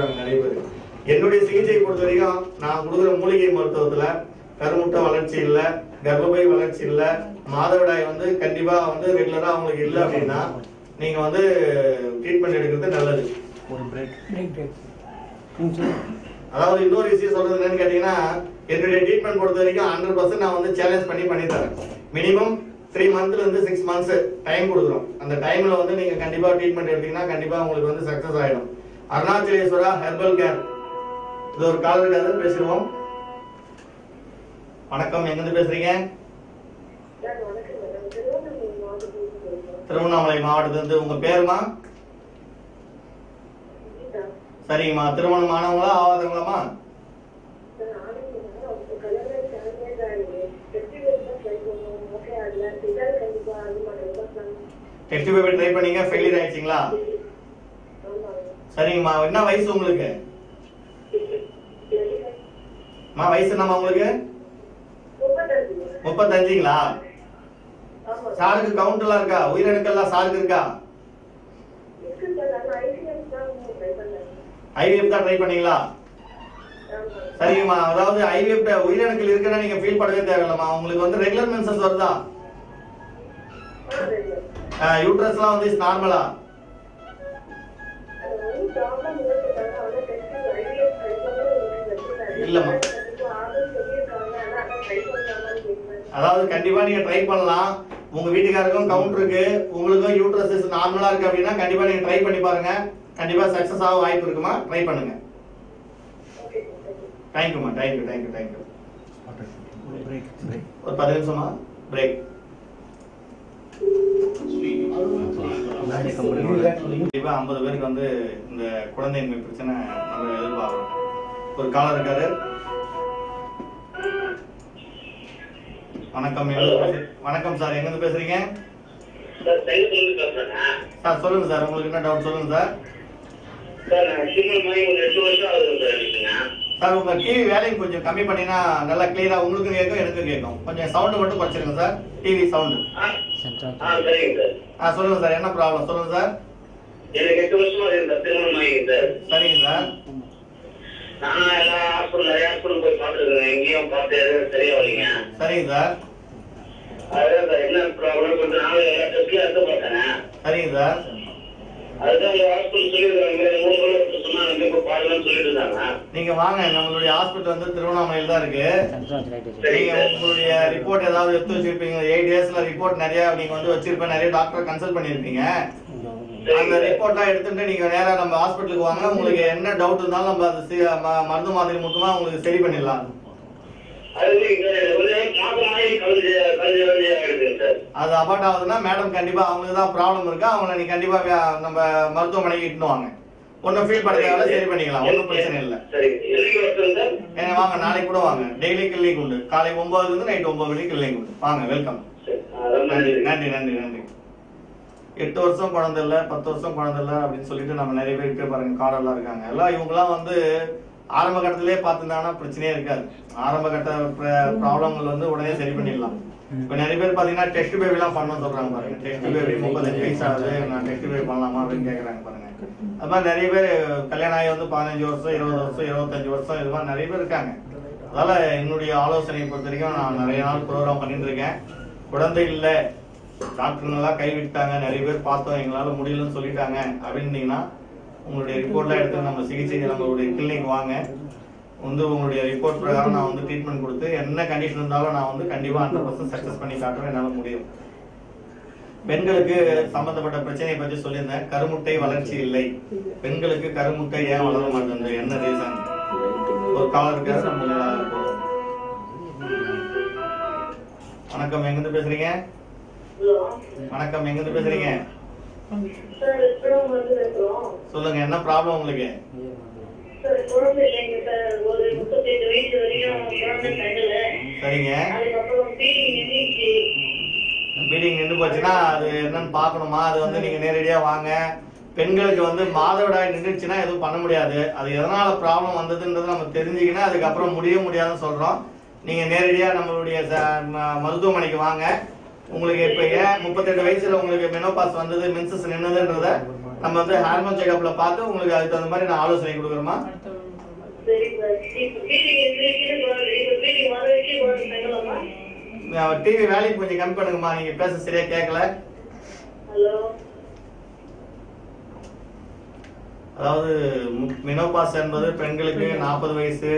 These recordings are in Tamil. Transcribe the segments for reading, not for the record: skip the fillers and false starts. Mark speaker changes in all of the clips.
Speaker 1: நிறைய பேர் என்னுடைய சிகிச்சை பொறுத்த வரைக்கும் நான் கொடுக்குற மூலிகை மருத்துவத்துல கருமுட்டை வளர்ச்சி இல்ல, கர்ப்பப்பை வளர்ச்சி இல்ல, மாதவிடாய் வந்து கண்டிப்பா வந்து ரெகுலரா அவங்களுக்கு இல்ல அப்படின்னா நீங்க வந்து ட்ரீட்மெண்ட் எடுக்கிறது நல்லது. அதாவது இன்னொரு விஷயம் சொல்றது என்னன்னு கேட்டீங்கன்னா, என்னுடைய ட்ரீட்மெண்ட் பொறுத்த வரைக்கும் 100% நான் வந்து சேலஞ்ச் பண்ணி தரேன். மினிமம் 3 மந்த்ல இருந்து 6 மந்த்ஸ் டைம் கொடுக்குறோம். அந்த டைம்ல வந்து நீங்க கண்டிப்பா ட்ரீட்மெண்ட் எடுத்தீங்கன்னா கண்டிப்பா உங்களுக்கு வந்து சக்சஸ் ஆயிடும். அருணாச்சலேஸ்வரா ஹெர்பல் கேர், இது ஒரு கால் இருக்காது, பேசுவோம். வணக்கம், எங்க இருந்து பேசுறீங்க? திருவண்ணாமலை மாவட்டத்துல இருந்து. உங்க பேருமா? சரிங்கம்மா. திருமணம் ஆனவங்களா ஆகாதவங்களாமா? டெஸ்ட் பேபி ட்ரை பண்ணீங்க, ஃபெயிலியர் ஆயிடுச்சுங்களா? சரிங்கம்மா. என்ன வயசு உங்களுக்கு? வயசு என்னம்மா உங்களுக்கு? 35ங்களா? சாருக்கு கவுண்ட் எல்லாம் இருக்கா? உயிரணுக்கெல்லாம் சாருக்கு இருக்கா? ஐவிஎஃப் தான் ட்ரை பண்ணீங்களா? சரிங்கம்மா. அதாவது ஐவிஎஃப் உயிரணுக்கள் இருக்குன்னா நீங்க ஃபீல் பண்ணவே தேவையில்லம்மா. உங்களுக்கு வந்து ரெகுலர் மென்சஸ் வருதா? யூட்ரஸ்லாம் வந்து நார்மலா? இல்லம்மா. அதாவது கண்டிப்பா நீங்க ட்ரை பண்ணலாம். உங்க வீட்டுக்காரருக்கும் கவுண்ட் இருக்கு, உங்களுக்கும் யூட்ரஸ் நார்மலா இருக்கு அப்படின்னா கண்டிப்பா நீங்க ட்ரை பண்ணி பாருங்க. கண்டிப்பா சக்சஸ் ஆக வாய்ப்பு இருக்குமா? ட்ரை பண்ணுங்க. தேங்க்யூமா. தேங்க்யூ. ஒரு 10 நிமிஷமா பிரேக். கண்டிப்பா 50 பேருக்கு வந்து இந்த குழந்தையின்மை பிரச்சனை நம்ம எதிர்பார்க்கிறோம். ஒரு காலர் இருக்காரு. வணக்கம். வணக்கம் சார், எங்க இருந்து பேசுறீங்க? சார் சொல்லுங்க சார், உங்களுக்கு என்ன டவுட் சொல்லுங்க சார். சார் உங்க டிவி வேலையை கொஞ்சம் கம்மி பண்ணினா நல்லா கிளியரா உங்களுக்கும் கேட்கும் எனக்கும் கேட்கும். கொஞ்சம் சவுண்ட் மட்டும் குறைச்சிருங்க சார், டிவி சவுண்ட். சொல்லுங்க சார், என்ன ப்ராப்ளம் சொல்லுங்க சார்.
Speaker 2: எனக்கு 8 வருஷமா திருமணம் ஆகிங்க சார்.
Speaker 1: சரிங்க சார்.
Speaker 2: நான் எல்லா நிறைய ஹாஸ்பிட்டல் போய் பார்த்துருக்கேன், எங்கேயும் பார்த்து எதுவும் சரியா வரீங்க.
Speaker 1: சரிங்க சார்.
Speaker 2: அதுதான் சார் என்ன ப்ராப்ளம் கொஞ்சம் நாள் எல்லா டெஸ்ட்லயும் எடுத்து பார்த்தேன்.
Speaker 1: சரிங்க சார்.
Speaker 2: அதுதான் உங்க ஹாஸ்பிட்டல் சொல்லியிருக்காங்க, சொன்னாங்க இப்போ பாருங்கன்னு சொல்லிட்டு இருந்தாங்க.
Speaker 1: நீங்க வாங்க, நம்மளுடைய ஹாஸ்பிட்டல் வந்து திருவண்ணாமலையில் தான் இருக்கு. நீங்க உங்களுடைய ரிப்போர்ட் ஏதாவது எடுத்து வச்சிருப்பீங்க. 8 டேஸ்ல ரிப்போர்ட் நிறைய நீங்க வந்து வச்சிருப்பேன், நிறைய டாக்டர் கன்சல்ட் பண்ணிருப்பீங்க. அந்த ரிப்போர்ட்லாம் எடுத்துட்டு நீங்க நேரா நம்ம ஹாஸ்பிட்டலுக்கு வாங்க. உங்களுக்கு என்ன டவுட் இருந்தாலும் நம்ம அது மருந்து மாதிரி மட்டுமா உங்களுக்கு சரி பண்ணிடலாம். அது அபார்ட் ஆகுதுன்னா மேடம் கண்டிப்பா அவங்களுக்கு தான் ப்ராப்ளம் இருக்கு, அவங்களை நீ கண்டிப்பா நம்ம மருத்துவமனைக்கு இட்டுன்னு வாங்க. ஒன்னும் ஃபீல் பண்ண சரி பண்ணிக்கலாம், ஒன்றும் பிரச்சனை இல்லை. வாங்க, நாளைக்கு கூட வாங்க. டெய்லி கிளினிக் உண்டு, காலை 9 இருந்து நைட் 9 மணிக்கு கிளினிக் உண்டு. வாங்க, வெல்கம். நன்றி. 8 வருஷம் குழந்தை இல்ல, 10 வருஷம் குழந்தை இல்ல அப்படின்னு சொல்லிட்டு நம்ம நிறைய பேர் இருக்க பாருங்க, கார்டெல்லாம் இருக்காங்க. எல்லாம் இவங்கெல்லாம் வந்து ஆரம்ப கட்டத்திலே பார்த்துருந்தாங்கன்னா பிரச்சனையே இருக்காது. ஆரம்ப கட்ட ப்ராப்ளங்கள் வந்து உடனே சரி பண்ணிடலாம். இப்ப நிறைய பேர் பாத்தீங்கன்னா டெஸ்ட் பேபி எல்லாம் பண்ண சொல்றாங்க பாருங்க. டெஸ்ட் பேபி 35 வயசு ஆகுது, நான் டெஸ்ட் பேபி பண்ணலாமா அப்படின்னு கேக்குறாங்க பாருங்க. அது மாதிரி நிறைய பேர் கல்யாணம் ஆகி வந்து 15 வருஷம் 20 வருஷம் 25 வருஷம் இது மாதிரி நிறைய பேர் இருக்காங்க. அதனால என்னுடைய ஆலோசனையை பொறுத்த வரைக்கும் நான் நிறைய நாள் ப்ரோக்ராம் பண்ணிட்டு இருக்கேன். குழந்தை இல்ல, டாக்டருங்கெல்லாம் கைவிட்டாங்க, நிறைய பேர் பார்த்தோம், எங்களால முடியலன்னு சொல்லிட்டாங்க அப்படின்னீங்கன்னா உங்களுடைய ரிப்போர்ட்லாம் எடுத்து நம்ம சிகிச்சை நம்மளுடைய கிளினிக் வாங்க. வந்து உங்களுடைய ரிப்போர்ட் பிரகாரம் நான் வந்து ட்ரீட்மெண்ட் கொடுத்து என்ன கண்டிஷன் இருந்தாலும் நான் வந்து கண்டிப்பா 100% சக்சஸ் பண்ணி காட்டுறேன், என்னால முடியும். பெண்களுக்கு சம்பந்தப்பட்ட பிரச்சனையை பற்றி சொல்லியிருந்தேன். கருமுட்டை வளர்ச்சி இல்லை, பெண்களுக்கு கருமுட்டை ஏன் வளர மாட்டேங்குது, என்ன ரீசன்? ஒரு காலர் இருக்காரு. வணக்கம், எங்க இருந்து பேசுறீங்க? வணக்கம், எங்க இருந்து பேசுறீங்க? சொல்லுங்க, என்ன ப்ராப்ளம் உங்களுக்கு? சரிங்க. பீடிங் நின்று போச்சுன்னா அது என்னன்னு பாக்கணுமா? அது வந்து நீங்க நேரடியா வாங்க. பெண்களுக்கு வந்து மாதவிடாய் நின்றுச்சுன்னா எதுவும் பண்ண முடியாது. அது எதனால ப்ராப்ளம் வந்ததுன்றது நம்ம தெரிஞ்சுக்கினா அதுக்கப்புறம் முடியாதுன்னு சொல்றோம். நீங்க நேரடியா நம்மளுடைய மருத்துவமனைக்கு வாங்க. உங்களுக்கு இப்ப ஏன் 38 வயசுல உங்களுக்கு மெனோபாஸ் வந்தது, மென்சஸ் நின்னதுன்றத நம்ம வந்து ஹார்மோன் செக்அப்ல பார்த்து உங்களுக்கு அதுக்கு தகுந்த மாதிரி நான் ஆலோசனை கொடுக்குறோமா. டிவி வேலைக்கு கொஞ்சம் கம்மி பண்ணுங்கம்மா, நீங்க பேச சரியா கேட்கல. அதாவது மெனோபாஸ் என்பது பெண்களுக்கு 40 வயசு,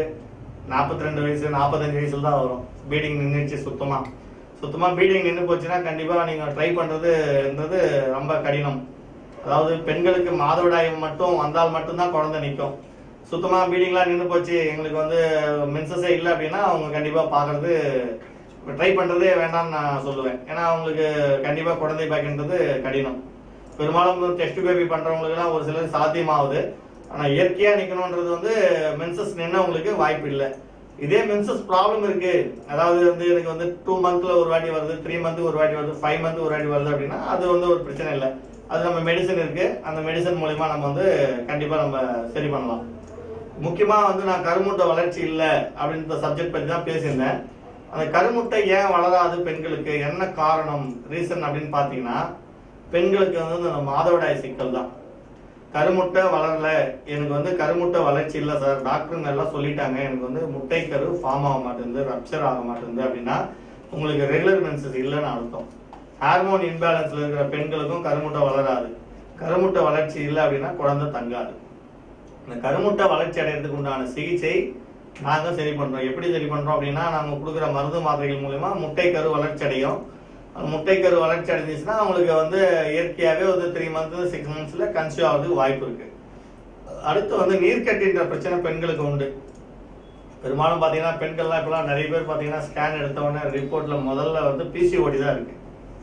Speaker 1: 42 வயசு, 45 வயசுல தான் வரும். பீடிங் நின்றுச்சு சுத்தமா பீடிங் நின்று போச்சுன்னா கண்டிப்பா நீங்க ட்ரை பண்றதுன்றது ரொம்ப கடினம். அதாவது பெண்களுக்கு மாதவிடாய் மட்டும் வந்தால் மட்டும்தான் குழந்தை நிற்கும். சுத்தமா பீடிங்லாம் நின்று போச்சு, எங்களுக்கு வந்து மென்சஸே இல்லை அப்படின்னா அவங்க கண்டிப்பா பாக்குறது ட்ரை பண்றதே வேண்டாம்னு நான் சொல்லுவேன். ஏன்னா அவங்களுக்கு கண்டிப்பா குழந்தை பாக்கின்றது கடினம். பெரும்பாலும் டெஸ்ட் பேபி பண்றவங்களுக்கு எல்லாம் ஒரு சிலர் சாத்தியமாகுது. ஆனா இயற்கையா நிக்கணும்ன்றது வந்து மென்சஸ் நின்னவங்களுக்கு வாய்ப்பு இல்லை. இதே மென்சஸ் ப்ராப்ளம் இருக்கு, அதாவது வந்து எனக்கு வந்து 2 மந்த்ல ஒரு வாட்டி வருது, 3 மந்த் ஒரு வாட்டி வருது, 5 மந்த் ஒரு வாட்டி வருது அப்படின்னா அது வந்து ஒரு பிரச்சனை இல்லை. அது நம்ம மெடிசன் இருக்கு, அந்த மெடிசன் மூலமா நம்ம வந்து கண்டிப்பா நம்ம சரி பண்ணலாம். முக்கியமா வந்து நான் கருமுட்டை வளர்ச்சி இல்லை அப்படின்ற சப்ஜெக்ட் பத்தி தான் பேசியிருந்தேன். அந்த கருமுட்டை ஏன் வளராது பெண்களுக்கு, என்ன காரணம், ரீசன் அப்படின்னு பாத்தீங்கன்னா பெண்களுக்கு வந்து அந்த மாதவிடாய் சிக்கல் தான். கருமுட்டை வளரல, எனக்கு வந்து கருமுட்டை வளர்ச்சி இல்லை சார், டாக்டருங்க எல்லாம் சொல்லிட்டாங்க, எனக்கு வந்து முட்டை கரு ஃபார்ம் ஆக மாட்டேங்குது, ரப்சர் ஆக மாட்டேங்குது அப்படின்னா உங்களுக்கு ரெகுலர் மென்சஸ் இல்லைன்னு அர்த்தம். ஹார்மோன் இன்பேலன்ஸ்ல இருக்கிற பெண்களுக்கும் கருமுட்டை வளராது. கருமுட்டை வளர்ச்சி இல்லை அப்படின்னா குழந்தை தங்காது. இந்த கருமுட்டை வளர்ச்சி அடைகிறதுக்கு உண்டான சிகிச்சை நாங்க சரி பண்றோம். எப்படி சரி பண்றோம் அப்படின்னா நாங்க கொடுக்குற மருந்து மாத்திரைகள் மூலமா முட்டை கரு வளர்ச்சி அடையும். முட்டை கரு வளர்ச்சி அடைஞ்சிச்சுன்னா அவங்களுக்கு வந்து இயற்கையாகவே ஒரு 3 மந்த்ஸ் 6 மந்த்ஸ்ல கன்சீவ் ஆகிறதுக்கு வாய்ப்பு இருக்கு. அடுத்து வந்து நீர்க்கட்டின்ற பிரச்சனை பெண்களுக்கு உண்டு. பெரும்பாலும் பாத்தீங்கன்னா பெண்கள்லாம் இப்பெல்லாம் நிறைய பேர் பாத்தீங்கன்னா ஸ்கேன் எடுத்த உடனே ரிப்போர்ட்ல முதல்ல வந்து பிசிஓடி தான் இருக்கு.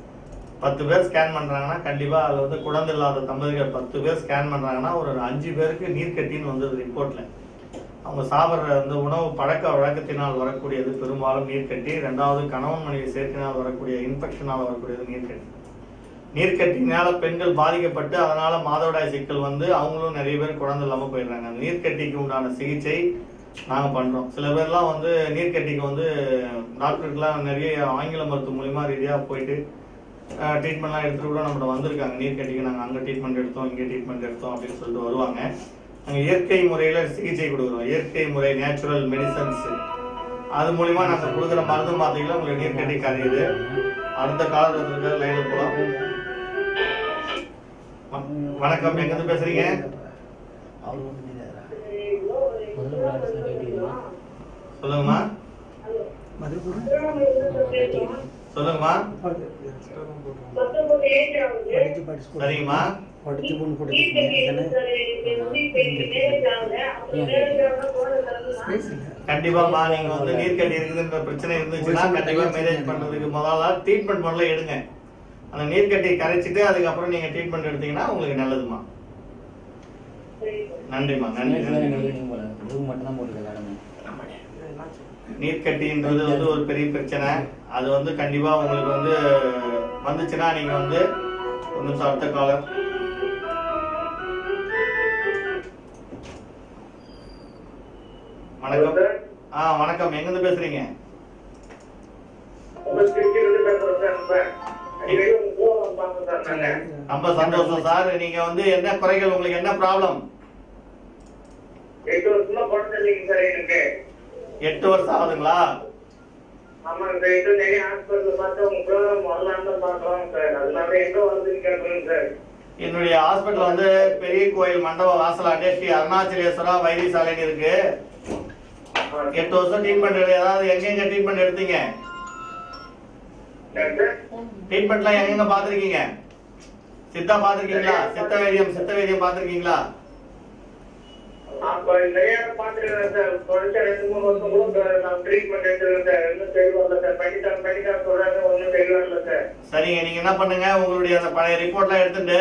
Speaker 1: 10 பேர் ஸ்கேன் பண்றாங்கன்னா கண்டிப்பா அதுல வந்து குழந்தை இல்லாத தம்பதிகள் 10 பேர் ஸ்கேன் பண்றாங்கன்னா ஒரு 5 பேருக்கு நீர்க்கட்டின்னு வந்தது ரிப்போர்ட்ல. அவங்க சாப்பிட்ற அந்த உணவு பழக்க வழக்கத்தினால் வரக்கூடியது பெரும்பாலும் நீர்க்கட்டி. 2வது கணவன் மனைவி சேர்க்கையினால் வரக்கூடிய இன்ஃபெக்ஷனால் வரக்கூடியது நீர்க்கட்டி. நீர்க்கட்டினால பெண்கள் பாதிக்கப்பட்டு அதனால மாதவிடாய் சிக்கல் வந்து அவங்களும் நிறைய பேர் குழந்தை இல்லாம போயிடுறாங்க. அந்த நீர்க்கட்டிக்கு உண்டான சிகிச்சை நாங்க பண்றோம். சில பேர்லாம் வந்து நீர்க்கட்டிக்கு வந்து டாக்டருக்குலாம் நிறைய ஆங்கில மருத்துவ மூலியமா ரீதியா போயிட்டு ட்ரீட்மெண்ட்லாம் எடுத்துட்டு கூட நம்மகிட்ட வந்திருக்காங்க. நீர்க்கட்டிக்கு நாங்கள் அங்கே ட்ரீட்மெண்ட் எடுத்தோம், இங்கே ட்ரீட்மெண்ட் எடுத்தோம் அப்படின்னு சொல்லிட்டு வருவாங்க. நாங்கள் இயற்கை முறையில சிகிச்சை கொடுக்குறோம். இயற்கை முறை, நேச்சுரல் மெடிசன்ஸ், அது மூலியமா நாங்கள் கொடுக்குற மருந்து மாத்திரைகளை உங்களுக்கு நீர்க்கட்டி கரையுது. அடுத்த காலத்துல லைன்ல போலாம். வணக்கம், எங்கிருந்து பேசுறீங்க? சொல்லுங்கம்மா. சொல்லுங்கம்மா. சரிங்கம்மா. கண்டிப்பாமா நீங்க வந்து நீர்க்கட்டி இருக்குதுன்ற பிரச்சனை இருந்துச்சுன்னா கண்டிப்பா மேரேஜ் பண்றதுக்கு முதல்ல ட்ரீட்மெண்ட் பண்ணல எடுங்க. அந்த நீர்க்கட்டி கரைச்சிட்டு அதுக்கப்புறம் நீங்க ட்ரீட்மெண்ட் எடுத்தீங்கன்னா உங்களுக்கு நல்லதுமா. நன்றிமா, நன்றி. நீர்க்கட்டின்றது வந்து ஒரு பெரிய பிரச்சனை. அது வந்து கண்டிப்பா உங்களுக்கு வந்து வந்துச்சுன்னா நீங்க வந்து ஒரு நிமிஷம். அடுத்த காலர். வணக்கம். வணக்கம், எங்க இருந்து பேசுறீங்க? ரொம்ப சந்தோஷம் சார். நீங்க வந்து என்ன குறைகள், உங்களுக்கு என்ன ப்ராப்ளம்?
Speaker 2: 8 வருஷமா குழந்தை இல்லைங்க சார் எனக்கு.
Speaker 1: 8 வருஷம் ஆகுதுங்களா?
Speaker 2: ஆமாங்க சார். இது நிறைய ஹாஸ்பிட்டல் பார்த்து உங்க ப்ரோக்ராம் வரலான்னு பாக்குறோம் சார். அதனால எங்க வருதுன்னு கேட்கறேன் சார்.
Speaker 1: என்னுடைய ஹாஸ்பிட்டல் வந்து பெரிய கோயில் மண்டப வாசலாண்டே ஸ்ரீ அருணாச்சலேஸ்வரா வைத்தியசாலைன்னு இருக்கு. 8 வருஷம் ட்ரீட்மெண்ட். ஏதாவது எங்க ட்ரீட்மெண்ட் எடுத்தீங்க? ட்ரீட்மெண்ட்லாம் எங்க பாத்துருக்கீங்க? சித்தா பாத்துருக்கீங்களா? சித்த வைத்தியம் பாத்துருக்கீங்களா?
Speaker 2: நிறைய பாத்துருக்கேன் சார். தொடர்ச்சியா 2-3 வருஷம் கூட நான் ட்ரீட்மெண்ட் எடுத்துருக்கேன் சார். இன்னும் தெளிவாக சார். பண்ணிட்டாங்க சொல்றாங்க, ஒன்னும் தெளிவா இல்லை சார்.
Speaker 1: சரிங்க, நீங்க என்ன பண்ணுங்க, உங்களுடைய அந்த பழைய ரிப்போர்ட்லாம் எடுத்துட்டு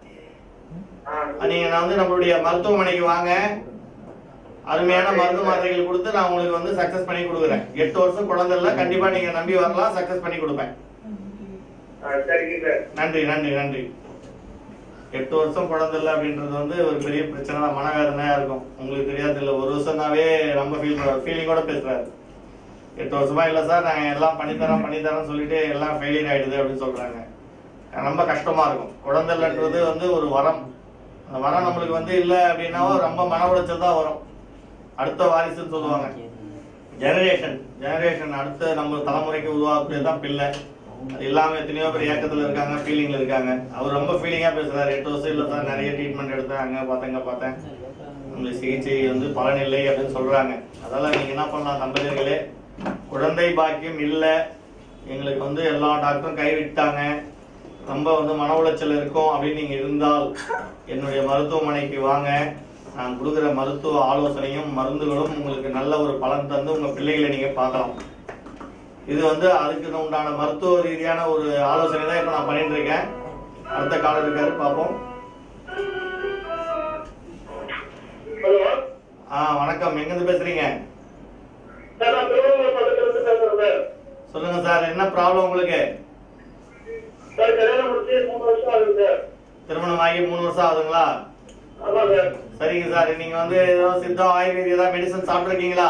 Speaker 1: நீங்க வந்து நம்மளுடைய மருத்துவமனைக்கு வாங்க. அருமையான மருந்து மாத்திரைகள் கொடுத்து நான் உங்களுக்கு வந்து சக்சஸ் பண்ணி கொடுக்குறேன். 8 வருஷம் குழந்தை இல்ல, கண்டிப்பா நீங்க நம்பி வரலாம், சக்சஸ் பண்ணி கொடுப்பேன். நன்றி நன்றி நன்றி. 8 வருஷம் குழந்தை இல்லை அப்படின்றது வந்து ஒரு பெரிய பிரச்சனை தான், மனவேதனையா இருக்கும். உங்களுக்கு தெரியாது இல்ல, 1 வருஷம்னாவே ரொம்ப ஃபீலிங்கோட பேசுறாரு. 8 வருஷமா இல்ல சார் நாங்க எல்லாம் பண்ணித்தரோம் சொல்லிட்டு எல்லாம் ஃபெயிலியர் ஆயிடுது அப்படின்னு சொல்றாங்க. ரொம்ப கஷ்டமா இருக்கும். குழந்தை இல்லைன்றது வந்து ஒரு வரம். அந்த வரம் நம்மளுக்கு வந்து இல்ல அப்படின்னா ரொம்ப மன உளைச்சல் தான் வரும். அடுத்த வாரிசுன்னு சொல்லுவாங்க. ஜெனரேஷன் அடுத்த நம்ம தலைமுறைக்கு உருவாக்குறதுதான் பிள்ளை. அது இல்லாம எத்தனையோ பேர் ஏக்கத்துல இருக்காங்க, ஃபீலிங்ல இருக்காங்க. அவர் ரொம்ப ஃபீலிங்கா பேசுறாரு. 8 வருஷம் இல்ல சார், நிறைய ட்ரீட்மெண்ட் எடுத்தேன், அங்க பார்த்தேன் உங்களுக்கு சிகிச்சை வந்து பலன் இல்லை அப்படின்னு சொல்றாங்க. அதெல்லாம் நீங்க என்ன பண்ணலாம் தம்பதியர்களே, குழந்தை பாக்கியம் இல்ல, எங்களுக்கு வந்து எல்லா டாக்டரும் கைவிட்டாங்க, ரொம்ப வந்து மன உளைச்சல் இருக்கும் அப்படின்னு நீங்க இருந்தால் என்னுடைய மருத்துவமனைக்கு வாங்க. நான் கொடுக்குற மருத்துவ ஆலோசனையும் மருந்துகளும் உங்களுக்கு நல்ல ஒரு பலன் தந்து உங்க பிள்ளைகளை நீங்க பார்க்கலாம். இது வந்து அதுக்கு உண்டான மருத்துவ ரீதியான ஒரு ஆலோசனை தான் இப்ப நான் பண்ணிட்டு இருக்கேன். அடுத்த காலம் இருக்காரு, பார்ப்போம். வணக்கம், எங்க இருந்து பேசுறீங்க? சொல்லுங்க சார், என்ன ப்ராப்ளம் உங்களுக்கு? திருமணம் ஆகி 3 வருஷம் ஆகுதுங்களா? சரிங்க சார், நீங்க வந்து ஏதோ சித்தா ஆயுர்வேதிக் ஏதாவது மெடிசன் சாப்பிட்டு இருக்கீங்களா?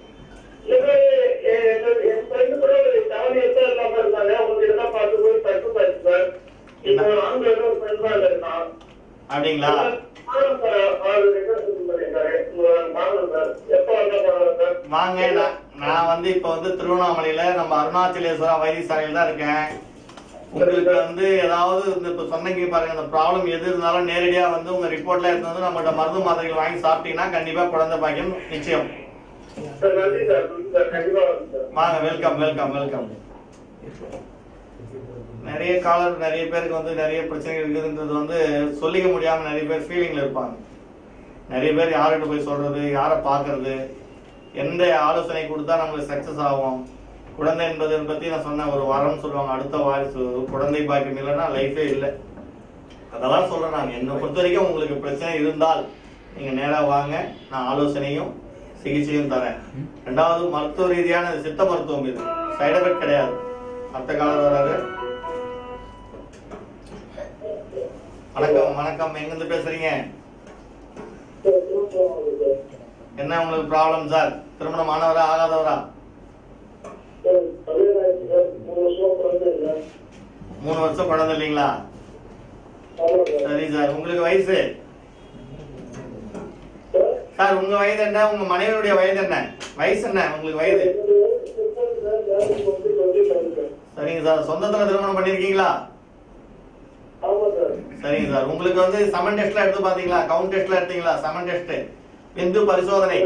Speaker 1: அப்படிங்களா? வாங்க, நான் வந்து இப்ப வந்து திருவண்ணாமலையில நம்ம அருணாச்சலேஸ்வரா வைத்தியசாலையில தான் இருக்கேன். உங்களுக்கு வந்து ஏதாவது இப்ப சொன்னீங்க பாருங்க, அந்த ப்ராப்ளம் எது இருந்தாலும் நேரடியா வந்து உங்க ரிப்போர்ட்ல இருந்து வந்து நம்மகிட்ட மருந்து மாத்திரைகள் வாங்கி சாப்பிட்டீங்கன்னா கண்டிப்பா குழந்தை பாக்கியம் நிச்சயம். வாங்க, வெல்கம். நிறைய காலர் நிறைய பேருக்கு வந்து நிறைய பிரச்சனைகள் இருக்குதுன்றது வந்து சொல்லிக்க முடியாம நிறைய பேர் ஃபீலிங்ல இருப்பாங்க. நிறைய பேர் யார்கிட்ட போய் சொல்றது, யாரை பாக்குறது, எந்த ஆலோசனை கொடுத்தா நம்மளுக்கு சக்சஸ் ஆகும். குழந்தை என்பதை பத்தி நான் சொன்ன ஒரு வரம் சொல்லுவாங்க, அடுத்த வாரிசு. குழந்தை பாக்கியம் இல்லைன்னா லைஃபே இல்லை. அதெல்லாம் சொல்றேன். நான் என்னை பொறுத்த வரைக்கும் உங்களுக்கு பிரச்சனை இருந்தால் நீங்க நேரா வாங்க, நான் ஆலோசனையும் சிகிச்சையும் தரேன். 2வது மருத்துவ ரீதியான சித்த மருத்துவம், இது சைடு எஃபெக்ட் கிடையாது. அடுத்த காலம் வராது. வணக்கம், எங்க இருந்து பேசுறீங்க? என்ன உங்களுக்கு ப்ராப்ளம் சார்? திருமணம் ஆனவரா ஆகாதவரா? 3 வருஷம் குழந்தை இல்லைங்களா? சரி சார், உங்களுக்கு வயசு சார், உங்க வயது என்ன, உங்க மனைவியுடைய வயது என்ன, வயசு என்ன உங்களுக்கு வயது? சரிங்க சார், சொந்தத்துல திருமணம் பண்ணிருக்கீங்களா? சரிங்க சார், உங்களுக்கு வந்து சமன் டெஸ்ட்ல எடுத்து பாத்தீங்களா, கவுண்ட் டெஸ்ட்ல எடுத்தீங்களா? சமன் டெஸ்ட், விந்து பரிசோதனை.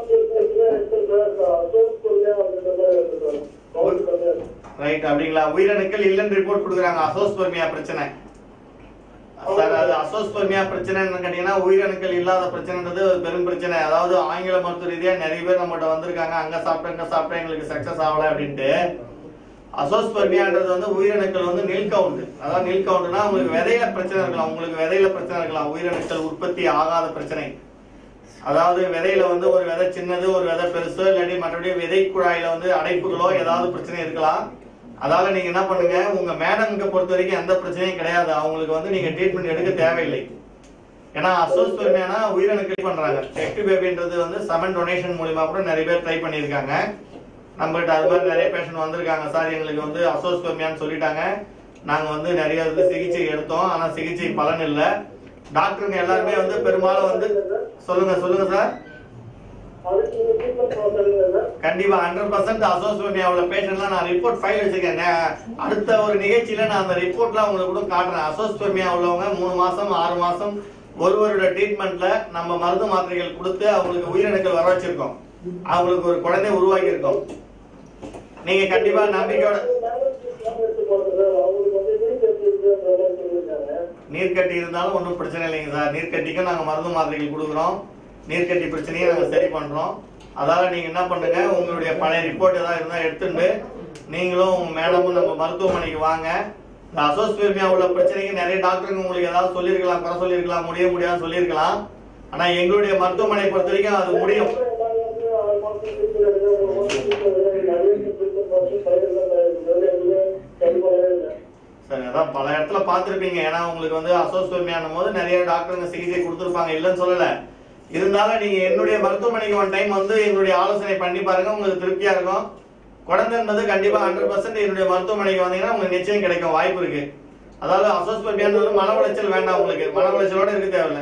Speaker 1: ரைட், அப்படிங்களா? உயிரணுக்கள் இல்லைன்னு ரிப்போர்ட் கொடுக்குறாங்க. அசோஸ்பெர்மியா பிரச்சனை சார். அது அசோஸ்பெர்மியா பிரச்சனைன்னு கேட்டீங்கன்னா உயிரணுக்கள் இல்லாத பிரச்சனைன்றது பெரும் பிரச்சனை. அதாவது ஆங்கில மருத்துவ ரீதியா நிறைய பேர் நம்மகிட்ட வந்திருக்காங்க, அங்க சாப்பிட்டேன் எங்களுக்கு சக்சஸ் ஆகல அப்படின்ட்டு. அசோஸ்பெர்மியான்றது வந்து உயிரணுக்கள் வந்து நில் கவுண்ட். அதாவது நில் கவுண்ட்னா உங்களுக்கு விதையில பிரச்சனை இருக்கலாம், உயிரணுக்கள் உற்பத்தி ஆகாத பிரச்சனை. அதாவது விதையில வந்து ஒரு விதை சின்னது, ஒரு விதை பெருசோ, இல்லாட்டி மற்றபடி விதை குழாயில வந்து அடைப்புகளோ ஏதாவது பிரச்சனை இருக்கலாம். அதால நீங்க என்ன பண்ணுங்க, உங்க மேடம்க்கு பொறுத்த வரைக்கும் எந்த பிரச்சனையும் கிடையாது. அவங்களுக்கு வந்து நீங்க ட்ரீட்மெண்ட் எடுக்க தேவையில்லை. ஏன்னா அசோஸ்பெர்மியானா உயிரணுக்கள் பண்றாங்க. டெஸ்ட் பேபின்றது வந்து செமன் டொனேஷன் மூலமா கூட நிறைய பேர் ட்ரை பண்ணிருக்காங்க. நம்மகிட்ட அது மாதிரி நிறைய பேஷண்ட் வந்திருக்காங்க. சார் எங்களுக்கு வந்து அசோஸ்பெர்மியான்னு சொல்லிட்டாங்க, நாங்க வந்து நிறைய சிகிச்சை எடுத்தோம், ஆனா சிகிச்சை பலன் இல்லை. டாக்டருங்க எல்லாருமே வந்து பெரும்பாலும் வந்து சொல்லுங்க சார். கண்டிப்பா 100% அசோஸ்பெர்மியாவோட பேஷண்ட்லாம் நான் ரிப்போர்ட் ஃபைல் வச்சிருக்கேன். அடுத்த ஒரு நிகழ்ச்சியில நான் அந்த ரிப்போர்ட்லாம் உங்களுக்கு கூட காட்டுறேன். அசோஸ்பெர்மியா உள்ளவங்க 3 மாசம் 6 மாசம் 1 வருட ட்ரீட்மெண்ட்ல நம்ம மருந்து மாத்திரைகள் கொடுத்து அவங்களுக்கு உயிரணுக்கள் வர வச்சிருக்கோம், அவங்களுக்கு ஒரு குழந்தை உருவாக்கி இருக்கோம். நீங்க கண்டிப்பா நம்பிக்கையோட. நீர்க்கட்டி இருந்தாலும் ஒன்றும் பிரச்சனை இல்லைங்க சார். நீர்க்கட்டிக்கும் நாங்க மருந்து மாத்திரைகள் கொடுக்குறோம், நீர்க்கட்டி பிரச்சனையை நாங்க சரி பண்றோம். அதால நீங்க என்ன பண்ணுங்க, உங்களுடைய பழைய ரிப்போர்ட் ஏதாவது இருந்தா எடுத்துட்டு நீங்களும் உங்க மேடமும் நம்ம மருத்துவமனைக்கு வாங்க. இந்த அசோஸ்பெர்மியா உள்ள பிரச்சனைக்கு நிறைய டாக்டருங்க உங்களுக்கு ஏதாவது சொல்லியிருக்கலாம், குறை சொல்லியிருக்கலாம், முடியாது சொல்லியிருக்கலாம். ஆனா எங்களுடைய மருத்துவமனை பொறுத்த வரைக்கும் அது முடியும். சரி, அதான் பல இடத்துல பாத்துருப்பீங்க. ஏன்னா உங்களுக்கு வந்து அசோஸ்பெர்மியானும் போது நிறைய டாக்டருங்க சிகிச்சை கொடுத்துருப்பாங்க, இல்லைன்னு சொல்லல. இருந்தாலும் நீங்க என்னுடைய மருத்துவமனைக்கு 1 டைம் வந்து எங்களுடைய ஆலோசனை பண்ணி பாருங்க, உங்களுக்கு திருப்தியா இருக்கும். குழந்தைன்றது கண்டிப்பா 100% என்னுடைய மருத்துவமனைக்கு வந்தீங்கன்னா உங்களுக்கு நிச்சயம் கிடைக்கும், வாய்ப்பு இருக்கு. அதாவது அசோஸ்பெர்மியான்றது மன உளைச்சல் வேண்டாம், உங்களுக்கு மன உளைச்சலோட இருக்க தேவையில்ல.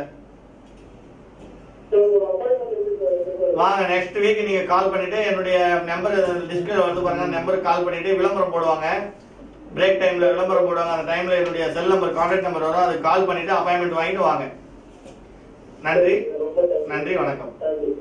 Speaker 1: வாங்க நெக்ஸ்ட் வீக் நீங்க கால் பண்ணிட்டு என்னுடைய நம்பர் டிஸ்பிளேல வந்து பாருங்க, நம்பருக்கு கால் பண்ணிட்டு விளம்பரம் போடுவாங்க, பிரேக் டைம்ல விளம்பரம் போடுவாங்க. அந்த டைம்ல என்னுடைய செல் நம்பர் கான்டாக்ட் நம்பர் வரும், அதுக்கு கால் பண்ணிட்டு அப்பாயின்மெண்ட் வாங்கிட்டு வாங்க. நன்றி நன்றி வணக்கம்.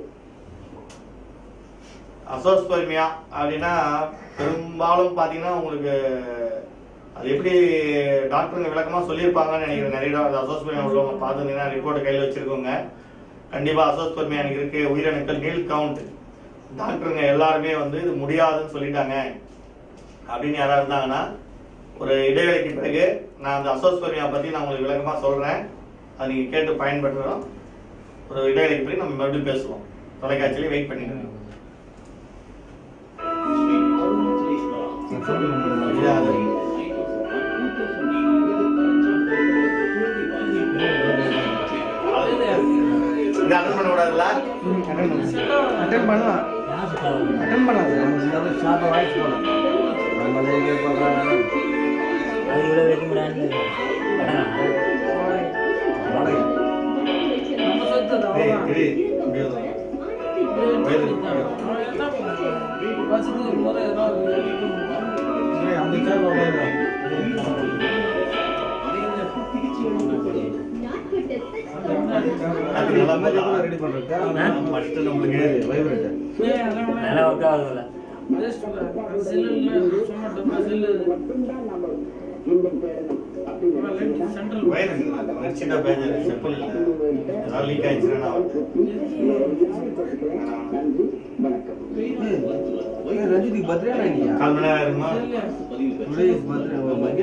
Speaker 1: அசோஸ்பெர்மியா அப்படின்னா பெரும்பாலும் பாத்தீங்கன்னா உங்களுக்கு அது எப்படி டாக்டருங்க விளக்கமா சொல்லியிருப்பாங்கன்னு நினைக்கிறேன். நிறைய அசோஸ்பெர்மியா உள்ளவங்க பார்த்துருந்தீங்கன்னா ரிப்போர்ட் கையில் வச்சிருக்கோங்க. கண்டிப்பா அசோஸ்பெர்மியா எனக்கு இருக்கு, உயிரணுக்கள் நீல் கவுண்ட், டாக்டருங்க எல்லாருமே வந்து இது முடியாதுன்னு சொல்லிட்டாங்க அப்படின்னு யாராவது இருந்தாங்கன்னா ஒரு இடைவெளிக்கு பிறகு நான் அந்த அசோஸ்பெர்மியா பத்தி நான் உங்களுக்கு விளக்கமா சொல்றேன், அதை நீங்க கேட்டு பயன்படுத்துறோம். ஒரு இடைவெளிக்கு பிறகு நம்ம மறுபடியும் பேசுவோம். தொலைக்காட்சியில வெயிட் பண்ணிட்டு அட்டன் பண்ண கூடாதுல்ல?
Speaker 3: அட்டன் பண்ணலாம், அட்டன் பண்ணாது ஷார்ப்பா வாய்ஸ் போலாம். நம்மளே கேட்பாங்க அது இவ்வளவு வைக்க முடியாது. ரெடி பண்றதுக்கு நல்லா ஒர்க் ஆகுதுல்ல.
Speaker 4: ரஞ்சித் பர்த்டே இல்லையா?
Speaker 1: கால் மணி நேரம் இருக்குமா?
Speaker 4: Today is birthday.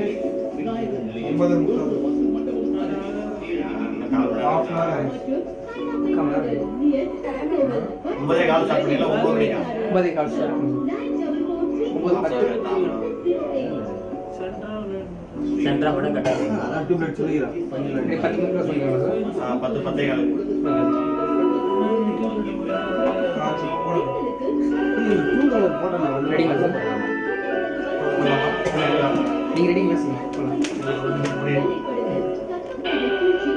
Speaker 1: 9 கால் ஸ்டார்ட் பண்ணிடலாம். 9 மணிக்கா?
Speaker 3: 9 கால் ஸ்டார்ட் 9:10.
Speaker 4: சென்ட்ரா படம் கட்டாது. அதான் 2 மினிட்ஸ் சொல்லிறேன்.
Speaker 3: 10 நிமிஷம் சொல்லுங்க சார்.
Speaker 1: 10 கால்.
Speaker 3: ரெடிங்களா சார்? நீங்க ரெடிங்களா சார்?